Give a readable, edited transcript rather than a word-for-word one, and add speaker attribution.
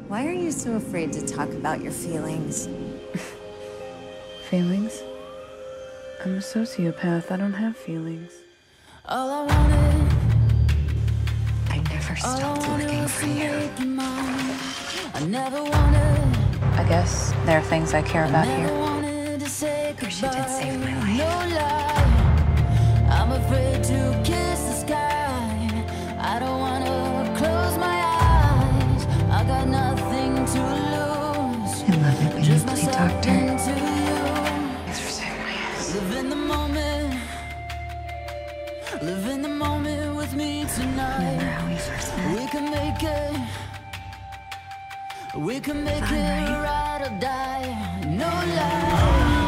Speaker 1: Why are you so afraid to talk about your feelings?
Speaker 2: Feelings? I'm a sociopath. I don't have feelings.
Speaker 3: All I wanted,
Speaker 1: I never stopped looking for you.
Speaker 3: I never wanted,
Speaker 2: I guess there are things I care about
Speaker 3: never
Speaker 2: here.
Speaker 3: wanted to say
Speaker 1: You did save my
Speaker 3: goodbye.
Speaker 1: life.
Speaker 3: No lie, I'm afraid to kiss the sky. I don't wanna close my eyes. I got nothing to lose.
Speaker 1: I love it when you
Speaker 3: Just
Speaker 1: play
Speaker 3: myself
Speaker 1: doctor.
Speaker 3: into you.
Speaker 1: Thanks for saving my ass.
Speaker 3: Live in the moment. Live in the moment with me tonight.
Speaker 1: Remember how we first met?
Speaker 3: We can make it. We can make
Speaker 1: Fun,
Speaker 3: it
Speaker 1: right?
Speaker 3: ride or die. No lie.